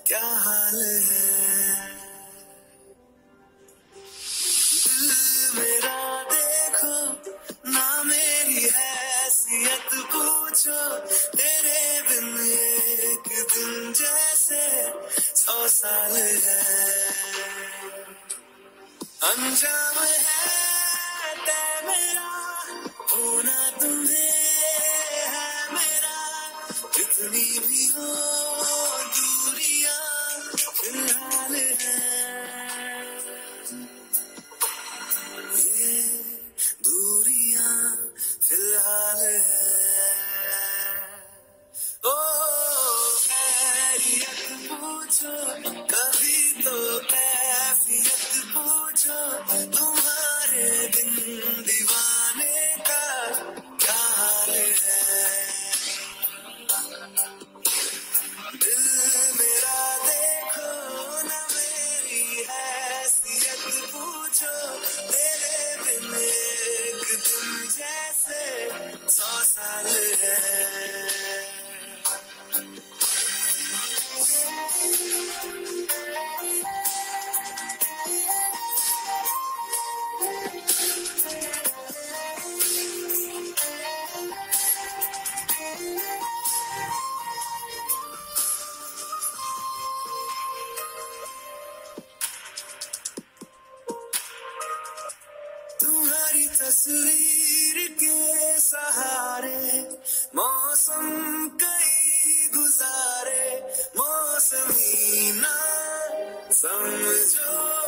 क्या हाल है। दिल मेरा देखो ना, मेरी हैसियत पूछो, तेरे बिन एक दिन जैसे 100 साल है। अंजाम है तय मेरा, होना तुम्हें है मेरा, कितनी भी हो दूरियां फिलहाल है। ये दूरियां फिलहाल है। ओ खैरियत पूछो, कभी तो कैफियत पूछो, तुम्हारे बिन दीवाने का क्या हाल है। दिल मेरा देखो ना, मेरी हैसियत पूछो, तेरे बिन एक दिन जैसे 100 साल है। तुम्हारी तस्वीर के सहारे मौसम कई गुजारे, मौसमी ना समझो